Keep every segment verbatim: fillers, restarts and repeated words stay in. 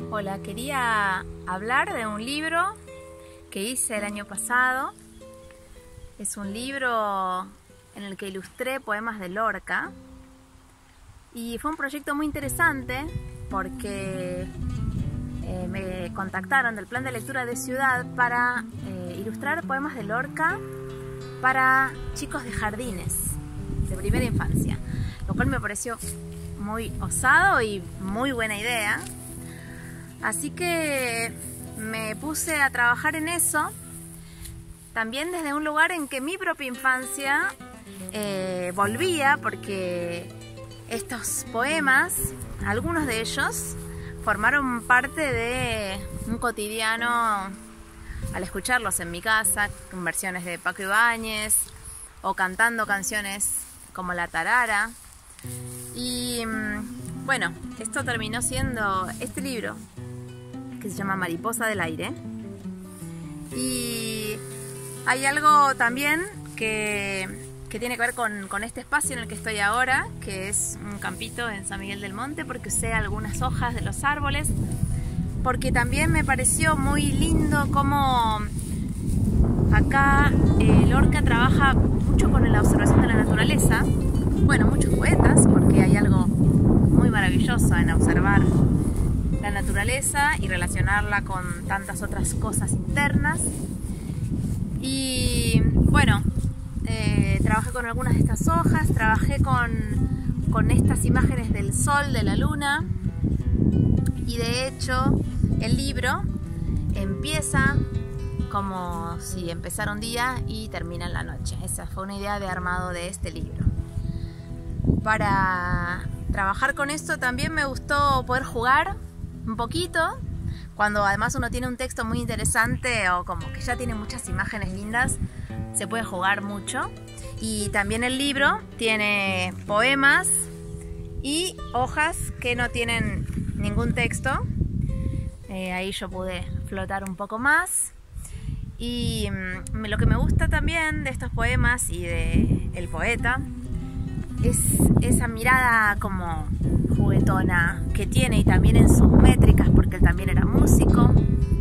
Hola, quería hablar de un libro que hice el año pasado. Es un libro en el que ilustré poemas de Lorca y fue un proyecto muy interesante porque eh, me contactaron del Plan de Lectura de Ciudad para eh, ilustrar poemas de Lorca para chicos de jardines de primera infancia, lo cual me pareció muy osado y muy buena idea. Así que me puse a trabajar en eso, también desde un lugar en que mi propia infancia eh, volvía, porque estos poemas, algunos de ellos, formaron parte de un cotidiano al escucharlos en mi casa, con versiones de Paco Ibáñez o cantando canciones como La Tarara. Y bueno, esto terminó siendo este libro, que se llama Mariposa del Aire. Y hay algo también que, que tiene que ver con, con este espacio en el que estoy ahora, que es un campito en San Miguel del Monte, porque usé algunas hojas de los árboles, porque también me pareció muy lindo cómo acá eh, Lorca trabaja mucho con la observación de la naturaleza. Bueno, muchos poetas, porque hay algo muy maravilloso en observar la naturaleza y relacionarla con tantas otras cosas internas. Y bueno, eh, trabajé con algunas de estas hojas, trabajé con, con estas imágenes del sol, de la luna, y de hecho el libro empieza como si empezara un día y termina en la noche. Esa fue una idea de armado de este libro. Para trabajar con esto también me gustó poder jugar un poquito, cuando además uno tiene un texto muy interesante o como que ya tiene muchas imágenes lindas, se puede jugar mucho. Y también el libro tiene poemas y hojas que no tienen ningún texto. Eh, ahí yo pude flotar un poco más. Y mmm, lo que me gusta también de estos poemas y de el poeta es esa mirada como juguetona que tiene, y también en sus métricas, porque él también era músico,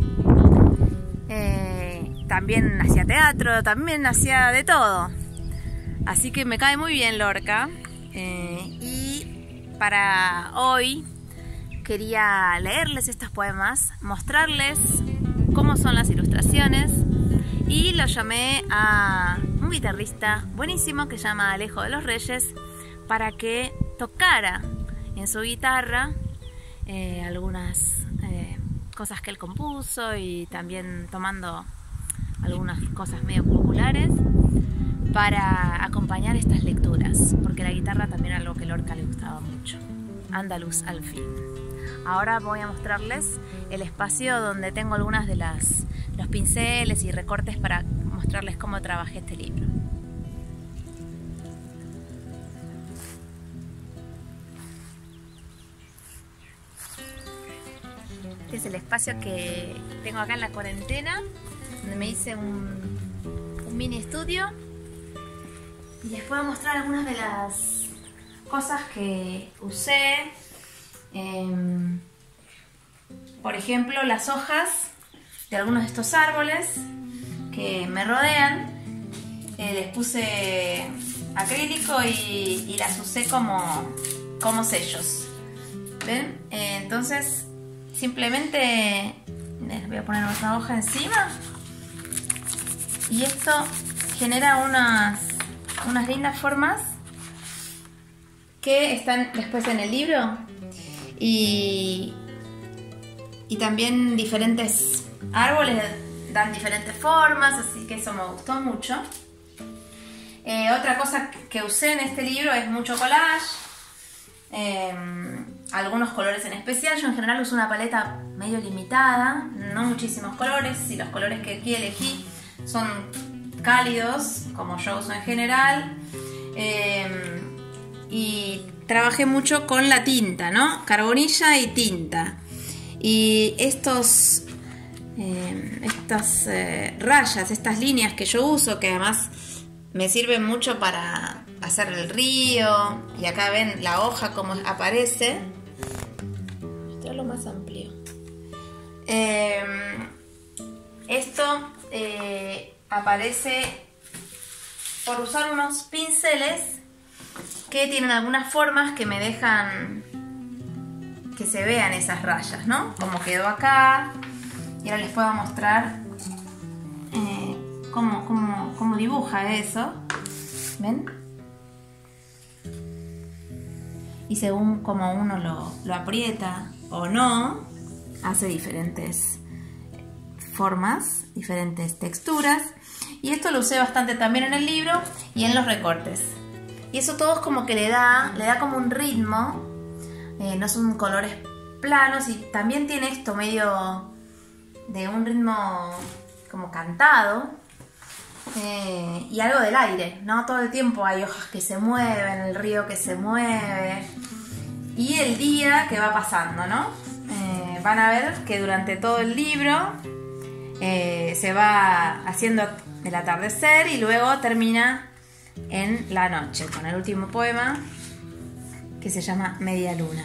eh, también hacía teatro, también hacía de todo. Así que me cae muy bien Lorca, eh, y para hoy quería leerles estos poemas, mostrarles cómo son las ilustraciones, y lo llamé a un guitarrista buenísimo que se llama Alejo de los Reyes para que tocara en su guitarra eh, algunas eh, cosas que él compuso, y también tomando algunas cosas medio populares para acompañar estas lecturas, porque la guitarra también era algo que Lorca le gustaba mucho. Andaluz al fin. Ahora voy a mostrarles el espacio donde tengo algunas de las los pinceles y recortes para mostrarles cómo trabajé este libro. Este es el espacio que tengo acá en la cuarentena, donde me hice un, un mini estudio, y les puedo mostrar algunas de las cosas que usé. Eh, por ejemplo, las hojas de algunos de estos árboles que me rodean, eh, les puse acrílico y, y las usé como, como sellos. ¿Ven? Eh, entonces simplemente les voy a poner otra hoja encima, y esto genera unas, unas lindas formas que están después en el libro, y, y también diferentes árboles dan diferentes formas, así que eso me gustó mucho. Eh, otra cosa que usé en este libro es mucho collage, eh, algunos colores en especial. Yo en general uso una paleta medio limitada, no muchísimos colores, y los colores que aquí elegí son cálidos, como yo uso en general. Eh, y trabajé mucho con la tinta, ¿no? Carbonilla y tinta. Y estos, eh, estas eh, rayas, estas líneas que yo uso, que además me sirven mucho para hacer el río, y acá ven la hoja como aparece. Mostrarlo más amplio. Eh, esto eh, aparece por usar unos pinceles que tienen algunas formas que me dejan que se vean esas rayas, ¿no? Como quedó acá. Y ahora les puedo mostrar eh, cómo, cómo, cómo dibuja eso. ¿Ven? Y según como uno lo, lo aprieta o no, hace diferentes formas, diferentes texturas. Y esto lo usé bastante también en el libro y en los recortes. Y eso todo es como que le da, le da como un ritmo. Eh, no son colores planos y también tiene esto medio de un ritmo como cantado. Eh, y algo del aire, ¿no? Todo el tiempo hay hojas que se mueven, el río que se mueve y el día que va pasando, ¿no? Eh, van a ver que durante todo el libro eh, se va haciendo el atardecer y luego termina en la noche con el último poema que se llama Media Luna.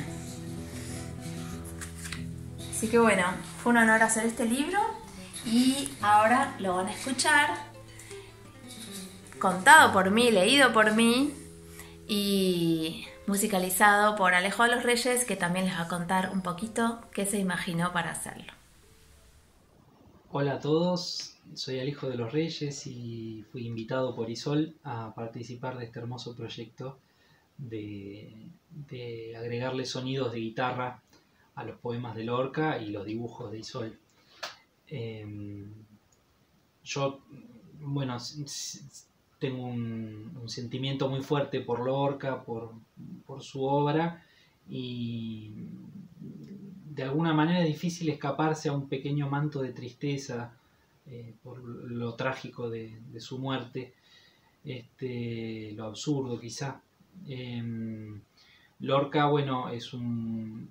Así que bueno, fue un honor hacer este libro y ahora lo van a escuchar contado por mí, leído por mí y musicalizado por Alejo de los Reyes, que también les va a contar un poquito qué se imaginó para hacerlo. Hola a todos, soy Alejo de los Reyes y fui invitado por Isol a participar de este hermoso proyecto de, de agregarle sonidos de guitarra a los poemas de Lorca y los dibujos de Isol. Eh, yo, bueno, tengo un, un sentimiento muy fuerte por Lorca, por, por su obra, y de alguna manera es difícil escaparse a un pequeño manto de tristeza eh, por lo trágico de, de su muerte, este, lo absurdo quizá. Eh, Lorca, bueno, es un,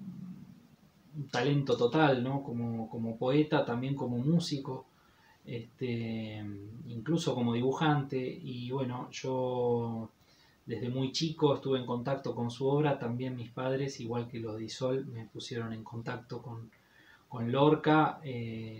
un talento total, ¿no? Como, como poeta, también como músico. Este, incluso como dibujante, y bueno, yo desde muy chico estuve en contacto con su obra. También mis padres, igual que los de Isol, me pusieron en contacto con, con Lorca. Eh,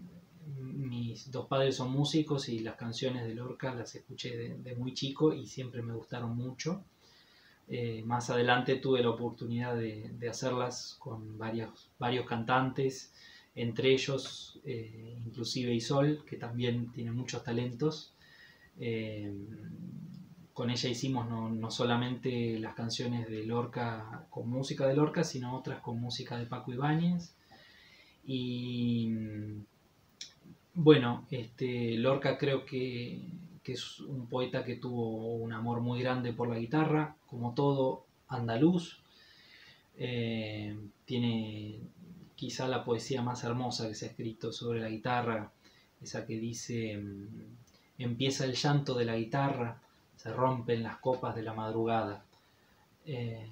mis dos padres son músicos y las canciones de Lorca las escuché de, de muy chico y siempre me gustaron mucho. Eh, más adelante tuve la oportunidad de, de hacerlas con varios, varios cantantes, entre ellos eh, inclusive Isol, que también tiene muchos talentos. Eh, con ella hicimos no, no solamente las canciones de Lorca con música de Lorca, sino otras con música de Paco Ibáñez. Y bueno, este, Lorca creo que, que es un poeta que tuvo un amor muy grande por la guitarra, como todo andaluz. Eh, tiene quizá la poesía más hermosa que se ha escrito sobre la guitarra, esa que dice: empieza el llanto de la guitarra, se rompen las copas de la madrugada, eh,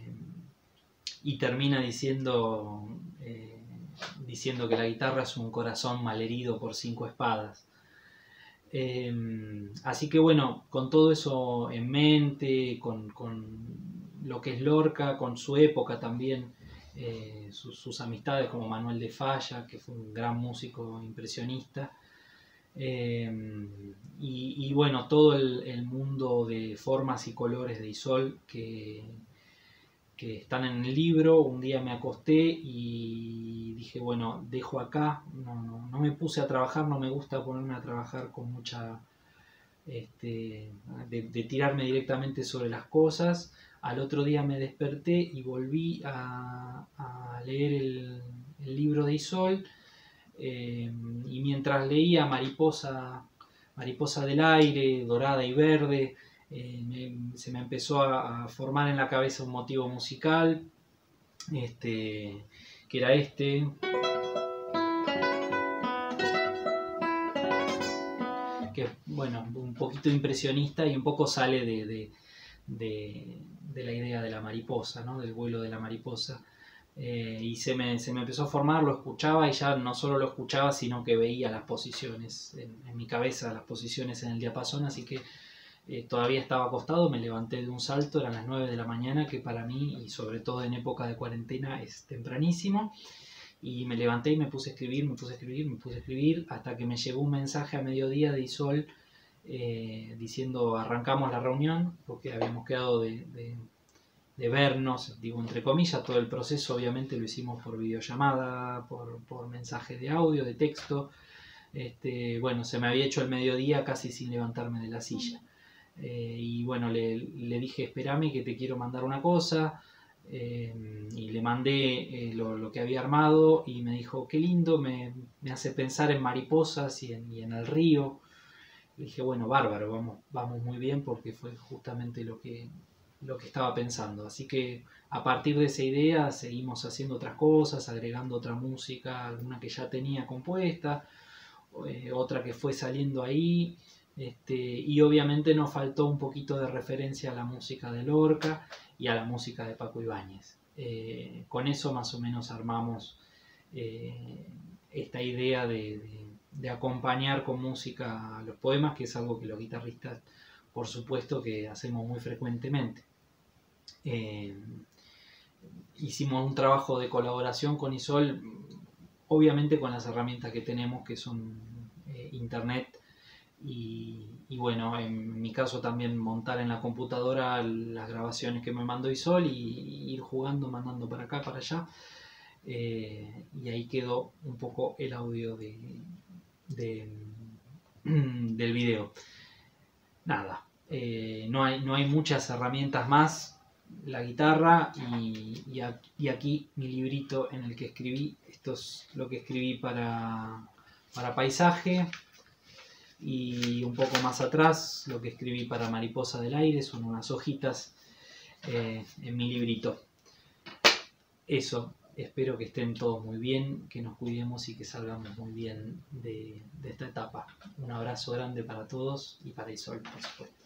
y termina diciendo eh, diciendo que la guitarra es un corazón malherido por cinco espadas. Eh, así que bueno, con todo eso en mente, con, con lo que es Lorca, con su época también, eh, sus, sus amistades como Manuel de Falla, que fue un gran músico impresionista, eh, y, y bueno, todo el, el mundo de formas y colores de Isol que, que están en el libro. Un día me acosté y dije, bueno, dejo acá, no, no, no me puse a trabajar, no me gusta ponerme a trabajar con mucha, este, de, de tirarme directamente sobre las cosas. Al otro día me desperté y volví a, a leer el, el libro de Isol, eh, y mientras leía Mariposa, Mariposa del aire, dorada y verde, eh, me, se me empezó a, a formar en la cabeza un motivo musical, este, que era este, que bueno, un poquito impresionista y un poco sale de, de, de, de la idea de la mariposa, ¿no? Del vuelo de la mariposa. Eh, y se me, se me empezó a formar, lo escuchaba y ya no solo lo escuchaba, sino que veía las posiciones en, en mi cabeza, las posiciones en el diapasón. Así que eh, todavía estaba acostado, me levanté de un salto, eran las nueve de la mañana, que para mí, y sobre todo en época de cuarentena, es tempranísimo. Y me levanté y me puse a escribir, me puse a escribir, me puse a escribir, hasta que me llegó un mensaje a mediodía de Isol eh, diciendo arrancamos la reunión, porque habíamos quedado de, de, de vernos, digo entre comillas, todo el proceso obviamente lo hicimos por videollamada, por, por mensaje de audio, de texto. Este, bueno, se me había hecho el mediodía casi sin levantarme de la silla. Eh, y bueno, le, le dije, espérame que te quiero mandar una cosa. Eh, y le mandé eh, lo, lo que había armado y me dijo, qué lindo, me, me hace pensar en mariposas y en, y en el río. Le dije, bueno, bárbaro, vamos, vamos muy bien porque fue justamente lo que, lo que estaba pensando. Así que a partir de esa idea seguimos haciendo otras cosas, agregando otra música, alguna que ya tenía compuesta, eh, otra que fue saliendo ahí. Este, y obviamente nos faltó un poquito de referencia a la música de Lorca y a la música de Paco Ibáñez. Eh, con eso más o menos armamos eh, esta idea de, de, de acompañar con música los poemas, que es algo que los guitarristas, por supuesto, que hacemos muy frecuentemente. Eh, hicimos un trabajo de colaboración con Isol, obviamente con las herramientas que tenemos, que son eh, internet, Y, y bueno, en mi caso también montar en la computadora las grabaciones que me mandó Isol y, y ir jugando, mandando para acá, para allá. Eh, y ahí quedó un poco el audio de, de, del video. Nada, eh, no, hay, no hay muchas herramientas más. La guitarra y, y, y aquí mi librito en el que escribí. Esto es lo que escribí para, para Paisaje. Y un poco más atrás lo que escribí para Mariposa del Aire, son unas hojitas eh, en mi librito. Eso, espero que estén todos muy bien, que nos cuidemos y que salgamos muy bien de, de esta etapa. Un abrazo grande para todos y para Isol, por supuesto.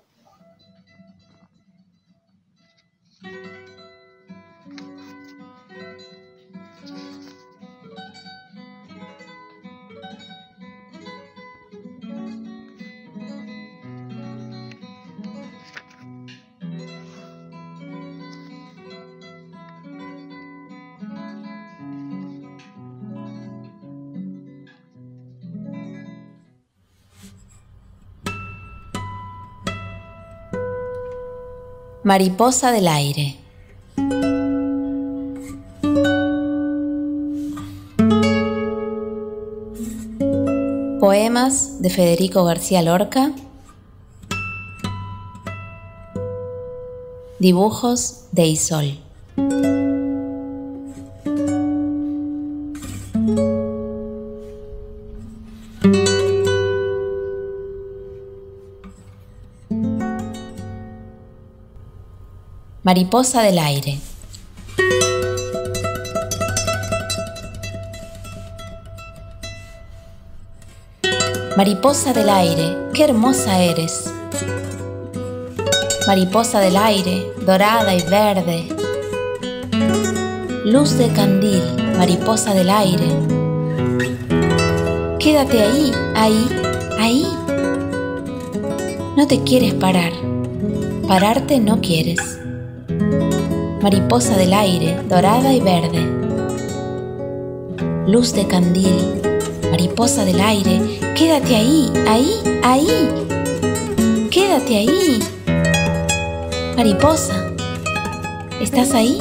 Mariposa del Aire. Poemas de Federico García Lorca. Dibujos de Isol. Mariposa del Aire. Mariposa del aire, qué hermosa eres. Mariposa del aire, dorada y verde. Luz de candil, mariposa del aire. Quédate ahí, ahí, ahí. No te quieres parar, pararte no quieres. Mariposa del aire, dorada y verde. Luz de candil, mariposa del aire, quédate ahí, ahí, ahí. Quédate ahí. Mariposa, ¿estás ahí?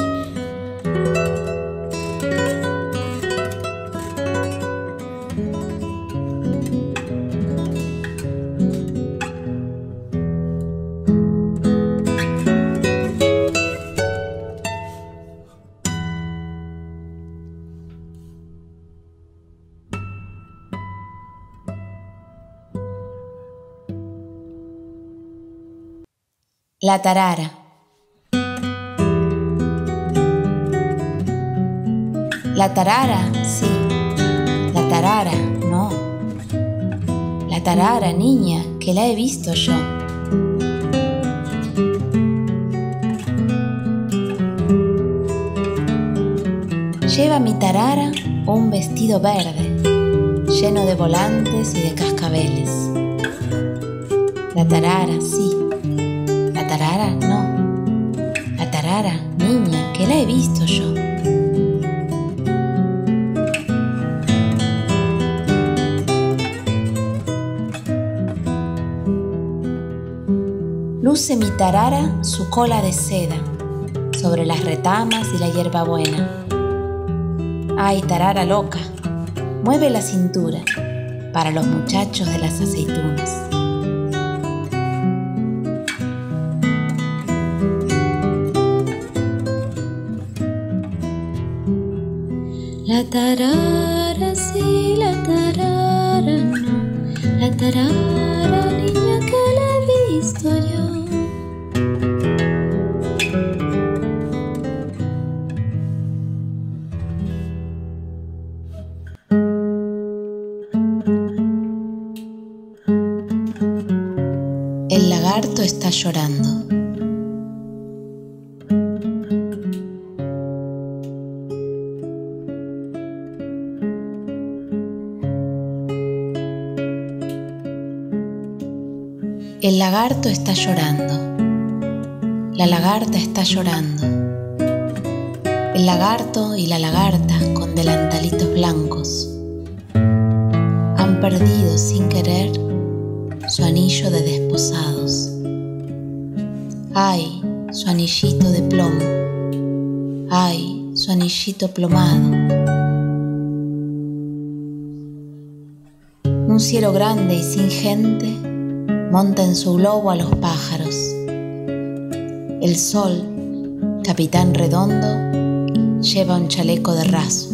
La tarara. La tarara, sí. La tarara, no. La tarara, niña, que la he visto yo. Lleva mi tarara un vestido verde, lleno de volantes y de cascabeles. La tarara, sí. La tarara, no. La tarara, niña, que la he visto yo. luce mi tarara su cola de seda sobre las retamas y la hierbabuena. Ay, tarara loca, mueve la cintura para los muchachos de las aceitunas. La tarara sí, la tarara no, la tarara niña que la he visto yo. El lagarto está llorando. El lagarto está llorando. La lagarta está llorando. El lagarto y la lagarta con delantalitos blancos han perdido sin querer su anillo de desposados. Ay, su anillito de plomo. Ay, su anillito plomado. Un cielo grande y sin gente monta en su globo a los pájaros. El sol, capitán redondo, lleva un chaleco de raso.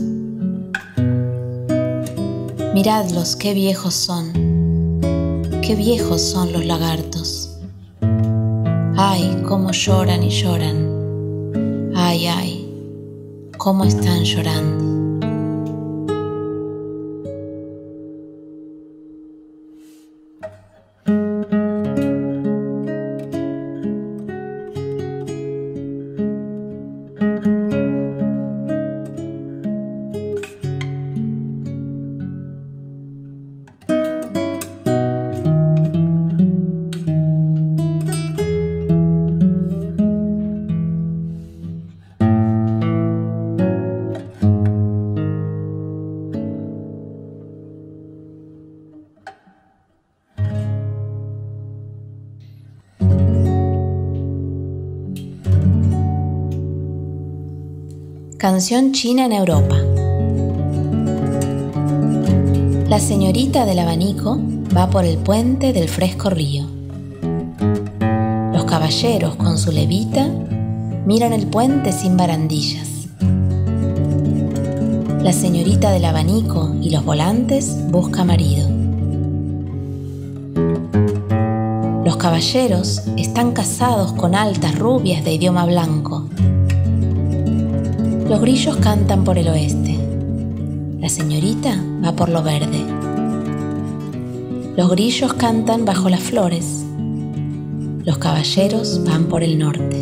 Miradlos, qué viejos son, qué viejos son los lagartos. Ay, cómo lloran y lloran. Ay, ay, cómo están llorando. Canción china en Europa. La señorita del abanico va por el puente del fresco río. Los caballeros con su levita miran el puente sin barandillas. La señorita del abanico y los volantes busca marido. Los caballeros están casados con altas rubias de idioma blanco. Los grillos cantan por el oeste. La señorita va por lo verde. Los grillos cantan bajo las flores. Los caballeros van por el norte.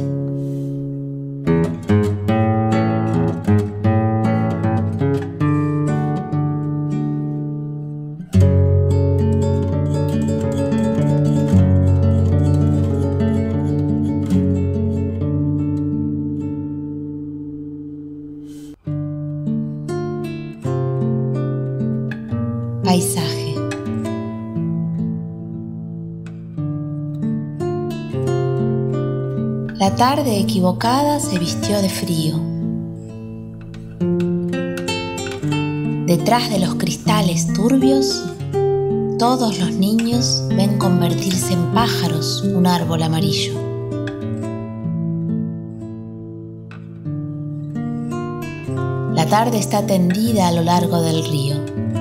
Paisaje. La tarde equivocada se vistió de frío. Detrás de los cristales turbios, todos los niños ven convertirse en pájaros un árbol amarillo. La tarde está tendida a lo largo del río.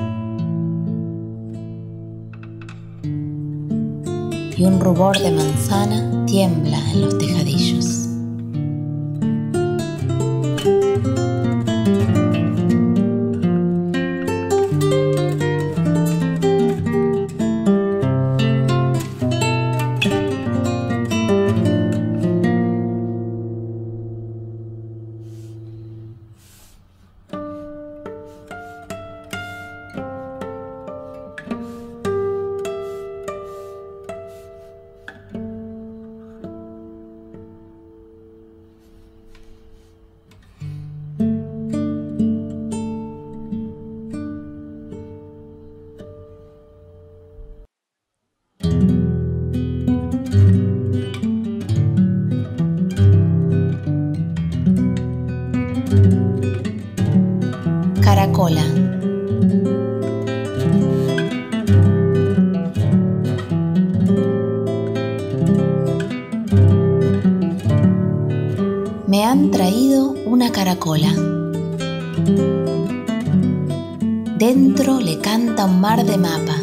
Y un rubor de manzana tiembla en los tejadillos. Caracola. Me han traído una caracola. Dentro le canta un mar de mapa.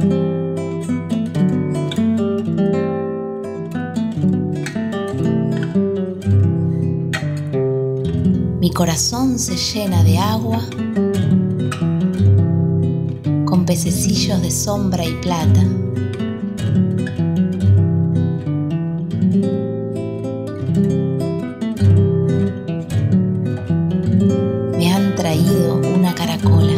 Mi corazón se llena de agua con pececillos de sombra y plata. Me han traído una caracola.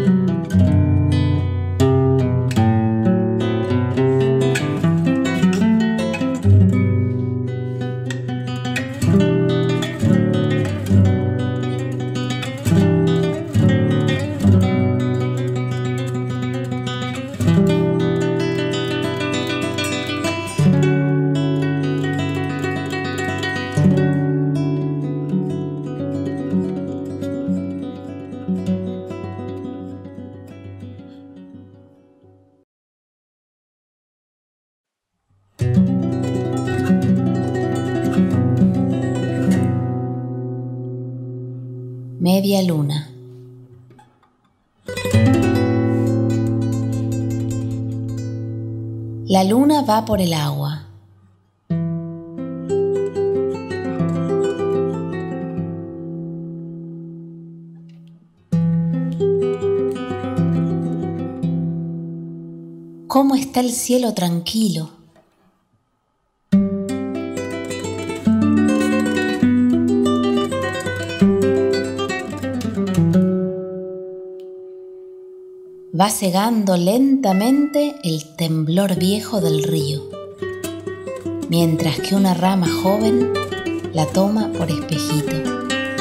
Media luna. La luna va por el agua. ¿Cómo está el cielo tranquilo? Va cegando lentamente el temblor viejo del río, mientras que una rama joven la toma por espejito.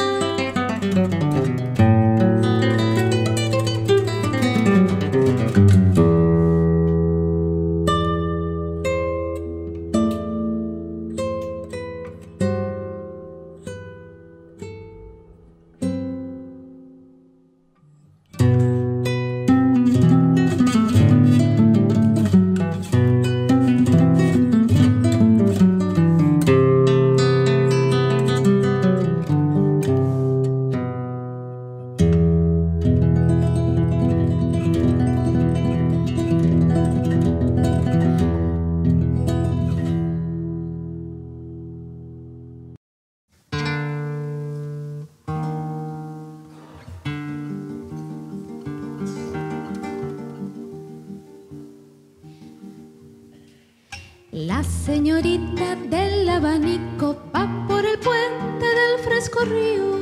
La señorita del abanico va por el puente del fresco río.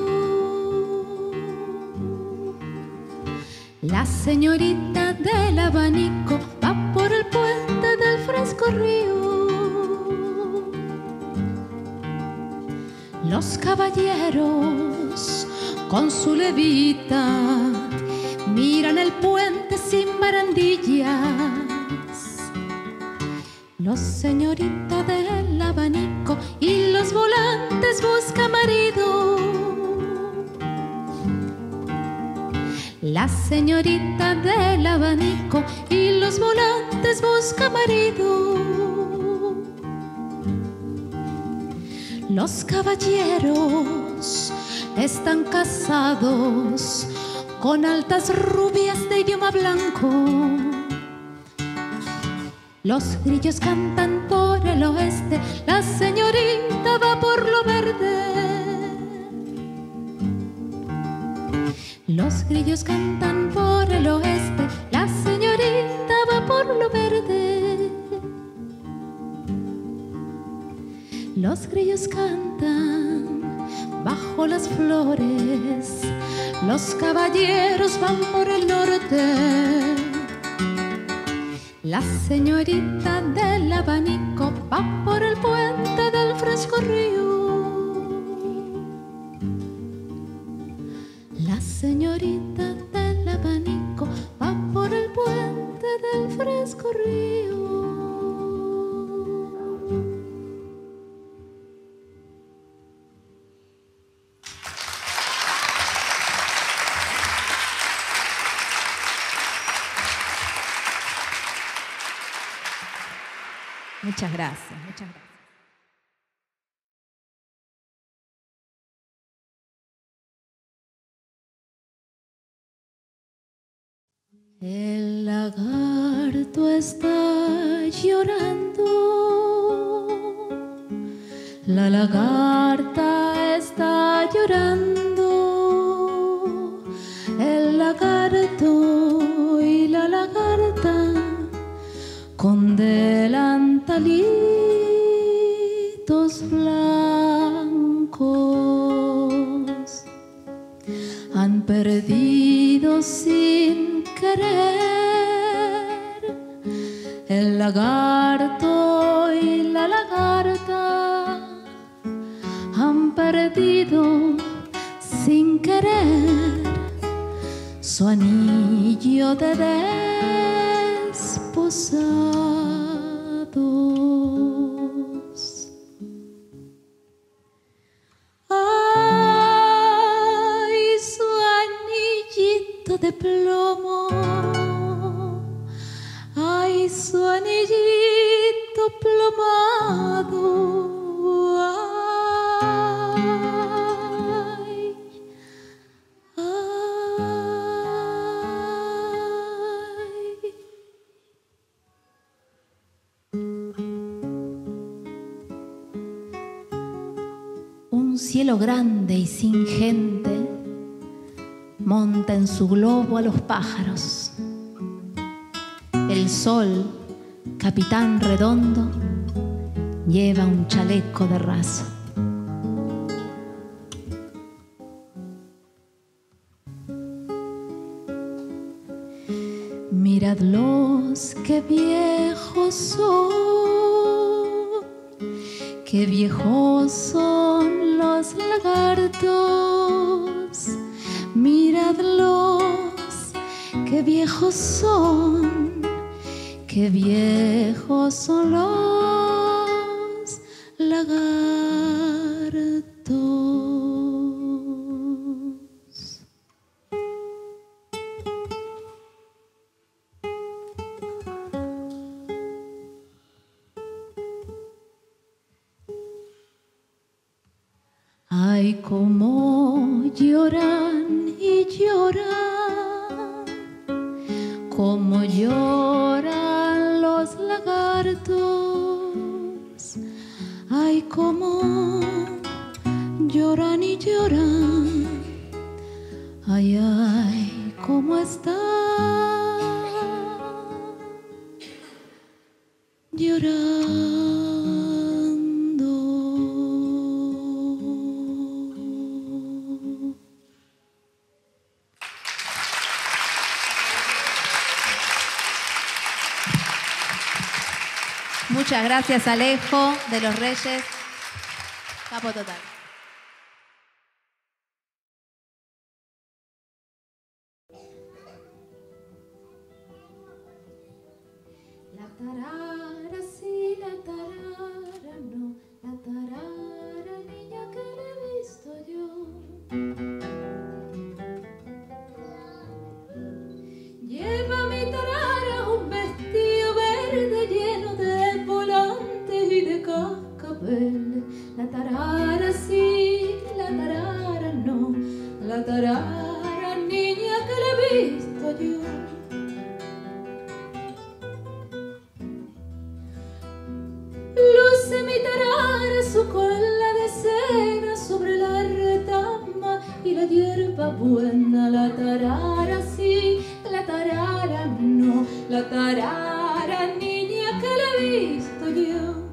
La señorita del abanico va por el puente del fresco río. Los caballeros con su levita miran el puente sin barandillas. Los señoritas del abanico y los volantes buscan marido. La señorita del abanico y los volantes buscan marido. Los caballeros están casados con altas rubias de idioma blanco. Los grillos cantan por el oeste, la señorita va por lo verde. Los grillos cantan por el oeste, la señorita va por lo verde. Los grillos cantan bajo las flores, los caballeros van por el norte. La señorita del abanico va por el puente del fresco río. La señorita del abanico va por el puente del fresco río. Muchas gracias, muchas gracias. El lagarto está llorando, la lagarta está llorando, el lagarto y la lagarta con delantalitos blancos han perdido sin querer el lagarto y la lagarta han perdido sin querer su anillo de desposados. Ay, su anillito de plomo, ay, su anillito plomado, ay, ay. Un cielo grande y sin gente monta en su globo a los pájaros. El sol, capitán redondo, lleva un chaleco de raso. Miradlos, qué viejos son, qué viejos son los lagartos. Miradlos, qué viejos son, qué viejos son los lagartos. Ay, cómo lloran y lloran, cómo lloran los lagartos. Ay, cómo lloran y lloran. Ay, ay, cómo están llorando. Muchas gracias, Alejo de los Reyes. Capo total. La tarara sí, la tarara no, la tarara niña que le he visto yo. Lleva mi tarara un vestido verde lleno de volantes y de cascabel. La tarara sí, la tarara no, la tarara niña que le he visto yo. Luce mi tarara su cola de cera sobre la retama y la hierba buena. La tarara sí, la tarara no, la tarara niña que le he visto yo.